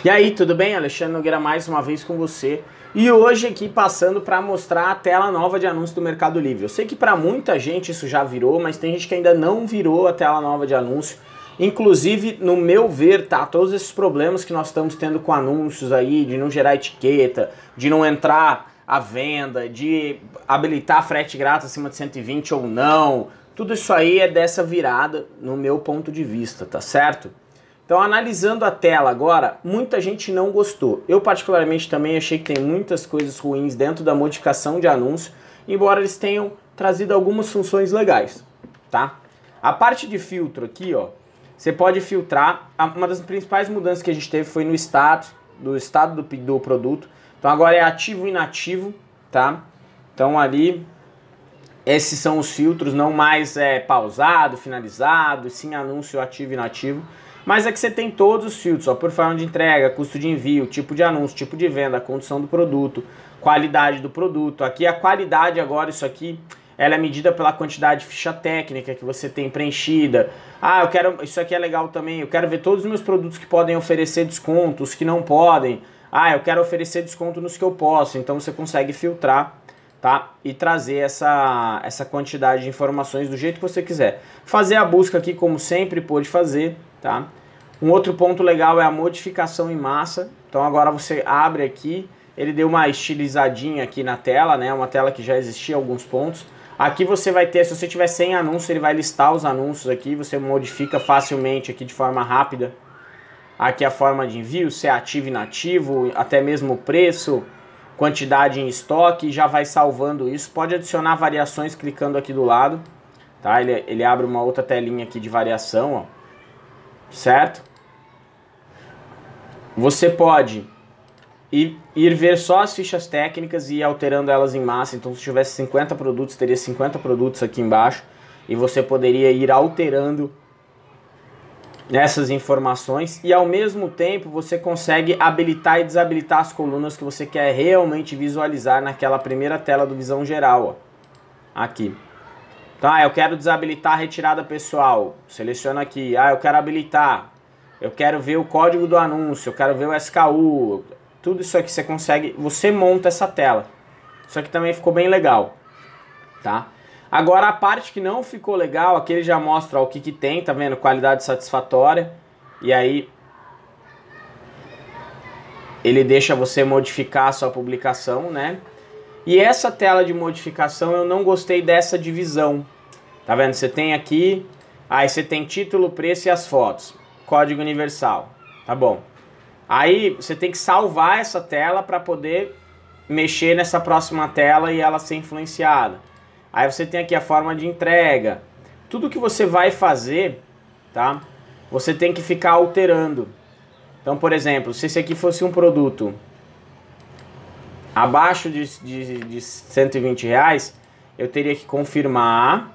E aí, tudo bem? Alexandre Nogueira mais uma vez com você. E hoje aqui passando para mostrar a tela nova de anúncio do Mercado Livre. Eu sei que para muita gente isso já virou, mas tem gente que ainda não virou a tela nova de anúncio. Inclusive, no meu ver, tá, todos esses problemas que nós estamos tendo com anúncios aí, de não gerar etiqueta, de não entrar à venda, de habilitar frete grátis acima de 120 ou não, tudo isso aí é dessa virada no meu ponto de vista, tá certo? Então, analisando a tela agora, muita gente não gostou. Eu particularmente também achei que tem muitas coisas ruins dentro da modificação de anúncio, embora eles tenham trazido algumas funções legais, tá? A parte de filtro aqui, ó, você pode filtrar. Uma das principais mudanças que a gente teve foi no status, do produto. Então agora é ativo e inativo, tá? Então ali, esses são os filtros, não mais pausado, finalizado, sim anúncio ativo e inativo. Mas é que você tem todos os filtros, ó, por forma de entrega, custo de envio, tipo de anúncio, tipo de venda, condição do produto, qualidade do produto. Aqui a qualidade agora, isso aqui, ela é medida pela quantidade de ficha técnica que você tem preenchida. Ah, eu quero, isso aqui é legal também, eu quero ver todos os meus produtos que podem oferecer desconto, os que não podem. Ah, eu quero oferecer desconto nos que eu posso. Então você consegue filtrar, tá? E trazer essa quantidade de informações do jeito que você quiser. Fazer a busca aqui como sempre pôde fazer, tá? Um outro ponto legal é a modificação em massa. Então agora você abre aqui, ele deu uma estilizadinha aqui na tela, né? Uma tela que já existia alguns pontos. Aqui você vai ter, se você tiver sem anúncio, ele vai listar os anúncios aqui, você modifica facilmente aqui de forma rápida. Aqui a forma de envio, se é ativo e inativo, até mesmo o preço, quantidade em estoque, já vai salvando isso. Pode adicionar variações clicando aqui do lado, tá? Ele abre uma outra telinha aqui de variação, ó. Certo? Você pode ir ver só as fichas técnicas e ir alterando elas em massa. Então se tivesse 50 produtos, teria 50 produtos aqui embaixo. E você poderia ir alterando essas informações. E ao mesmo tempo você consegue habilitar e desabilitar as colunas que você quer realmente visualizar naquela primeira tela do Visão Geral, ó. Aqui. Então, eu quero desabilitar a retirada pessoal. Seleciona aqui. Eu quero habilitar. Eu quero ver o código do anúncio. Eu quero ver o SKU. Tudo isso aqui você consegue. Você monta essa tela. Isso aqui também ficou bem legal, tá? Agora a parte que não ficou legal, aqui ele já mostra ó, o que tem, tá vendo? Qualidade satisfatória. E aí ele deixa você modificar a sua publicação, né? E essa tela de modificação eu não gostei dessa divisão. Tá vendo? Você tem aqui, aí você tem título, preço e as fotos. Código universal. Tá bom. Aí você tem que salvar essa tela para poder mexer nessa próxima tela e ela ser influenciada. Aí você tem aqui a forma de entrega. Tudo que você vai fazer, tá? Você tem que ficar alterando. Então, por exemplo, se esse aqui fosse um produto abaixo de 120 reais, eu teria que confirmar,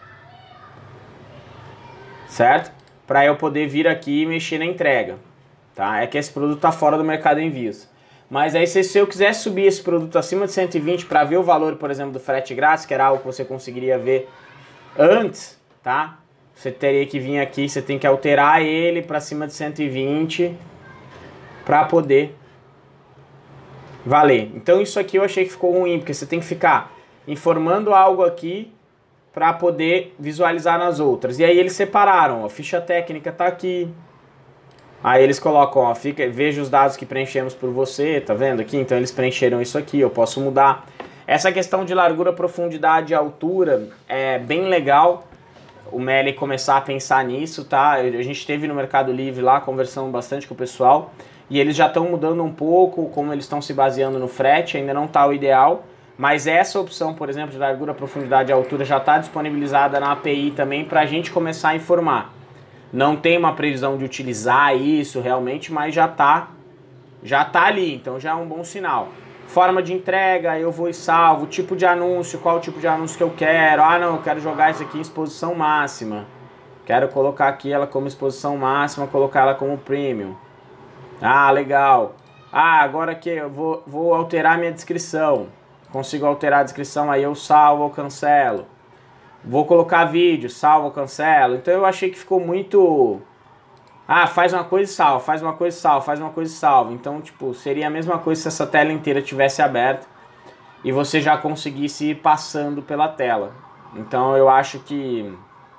certo? Para eu poder vir aqui e mexer na entrega, tá? É que esse produto está fora do mercado envios. Mas aí se eu quisesse subir esse produto acima de 120 para ver o valor, por exemplo, do frete grátis, que era algo que você conseguiria ver antes, tá? Você teria que vir aqui, você tem que alterar ele para cima de 120 para poder valer. Então isso aqui eu achei que ficou ruim, porque você tem que ficar informando algo aqui para poder visualizar nas outras. E aí eles separaram, ó, ficha técnica tá aqui. Aí eles colocam, ó, veja os dados que preenchemos por você, tá vendo aqui? Então eles preencheram isso aqui, eu posso mudar. Essa questão de largura, profundidade e altura é bem legal o Meli começar a pensar nisso, tá? A gente esteve no Mercado Livre lá, conversando bastante com o pessoal, e eles já estão mudando um pouco como eles estão se baseando no frete, ainda não está o ideal, mas essa opção, por exemplo, de largura, profundidade e altura já está disponibilizada na API também para a gente começar a informar. Não tem uma previsão de utilizar isso realmente, mas já tá ali, então já é um bom sinal. Forma de entrega, eu vou e salvo, tipo de anúncio, qual o tipo de anúncio que eu quero. Ah, não, eu quero jogar isso aqui em exposição máxima. Quero colocar aqui ela como exposição máxima, colocar ela como premium. Ah, legal. Ah, agora que eu vou alterar minha descrição. Consigo alterar a descrição, aí eu salvo ou cancelo. Vou colocar vídeo, salvo ou cancelo. Então eu achei que ficou muito Ah, faz uma coisa e salva, faz uma coisa e salva, faz uma coisa e salva. Então, tipo, seria a mesma coisa se essa tela inteira tivesse aberta e você já conseguisse ir passando pela tela. Então eu acho que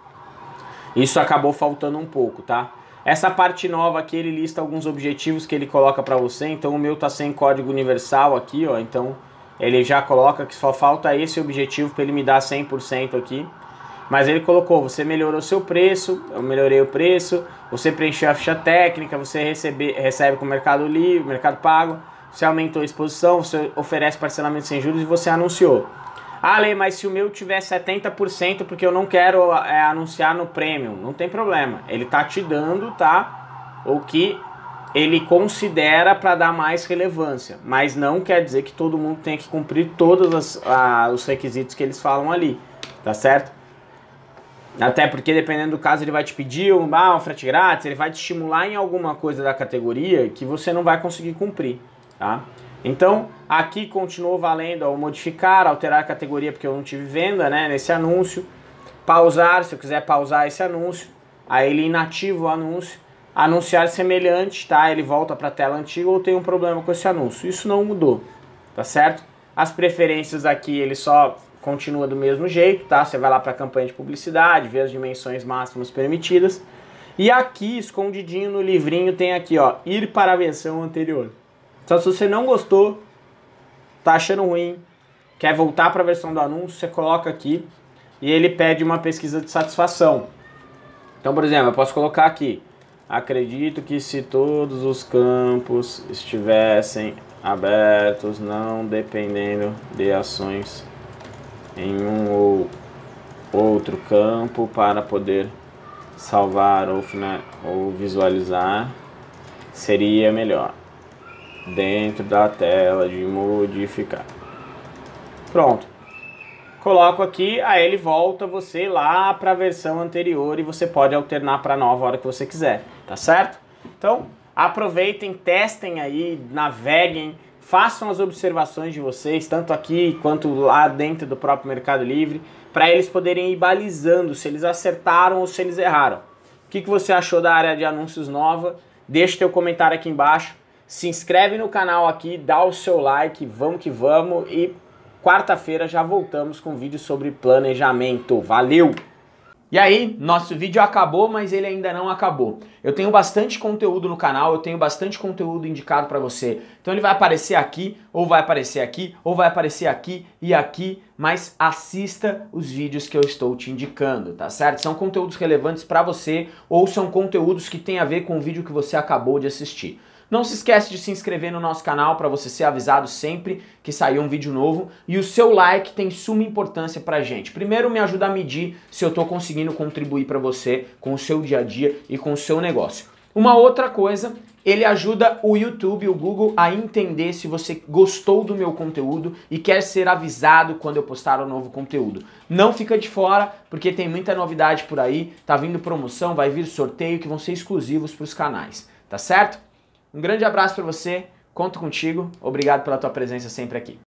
isso acabou faltando um pouco, tá? Essa parte nova aqui, ele lista alguns objetivos que ele coloca pra você. Então o meu tá sem código universal aqui, ó. Então ele já coloca que só falta esse objetivo pra ele me dar 100% aqui. Mas ele colocou, você melhorou seu preço, eu melhorei o preço, você preencheu a ficha técnica, você recebe com o Mercado Livre, Mercado Pago, você aumentou a exposição, você oferece parcelamento sem juros e você anunciou. Ah, Lê, mas se o meu tiver 70% porque eu não quero anunciar no Premium, não tem problema. Ele tá te dando, tá, o que ele considera para dar mais relevância. Mas não quer dizer que todo mundo tem que cumprir todos os requisitos que eles falam ali, tá certo? Até porque dependendo do caso ele vai te pedir um frete grátis, ele vai te estimular em alguma coisa da categoria que você não vai conseguir cumprir, tá? Então aqui continuou valendo o modificar, alterar a categoria porque eu não tive venda, né, nesse anúncio. Pausar, se eu quiser pausar esse anúncio, aí ele inativa o anúncio. Anunciar semelhante, tá? Ele volta para a tela antiga ou tem um problema com esse anúncio. Isso não mudou, tá certo? As preferências aqui ele só continua do mesmo jeito, tá? Você vai lá para a campanha de publicidade, vê as dimensões máximas permitidas. E aqui, escondidinho no livrinho, tem aqui, ó, ir para a versão anterior. Então, se você não gostou, tá achando ruim, quer voltar para a versão do anúncio, você coloca aqui e ele pede uma pesquisa de satisfação. Então, por exemplo, eu posso colocar aqui, acredito que se todos os campos estivessem abertos, não dependendo de ações em um ou outro campo para poder salvar ou visualizar, seria melhor dentro da tela de modificar. Pronto, coloco aqui, aí ele volta você lá para a versão anterior e você pode alternar para a nova a hora que você quiser, tá certo? Então aproveitem, testem aí, naveguem, façam as observações de vocês, tanto aqui quanto lá dentro do próprio Mercado Livre, para eles poderem ir balizando se eles acertaram ou se eles erraram. O que você achou da área de anúncios nova? Deixa teu comentário aqui embaixo, se inscreve no canal aqui, dá o seu like, vamos que vamos, e quarta-feira já voltamos com um vídeo sobre planejamento. Valeu! E aí, nosso vídeo acabou, mas ele ainda não acabou. Eu tenho bastante conteúdo no canal, eu tenho bastante conteúdo indicado para você. Então ele vai aparecer aqui, ou vai aparecer aqui, ou vai aparecer aqui e aqui, mas assista os vídeos que eu estou te indicando, tá certo? São conteúdos relevantes para você, ou são conteúdos que têm a ver com o vídeo que você acabou de assistir. Não se esquece de se inscrever no nosso canal para você ser avisado sempre que sair um vídeo novo. E o seu like tem suma importância pra gente. Primeiro, me ajuda a medir se eu estou conseguindo contribuir para você com o seu dia a dia e com o seu negócio. Uma outra coisa, ele ajuda o YouTube, o Google, a entender se você gostou do meu conteúdo e quer ser avisado quando eu postar um novo conteúdo. Não fica de fora, porque tem muita novidade por aí, tá vindo promoção, vai vir sorteio que vão ser exclusivos para os canais, tá certo? Um grande abraço para você, conto contigo, obrigado pela tua presença sempre aqui.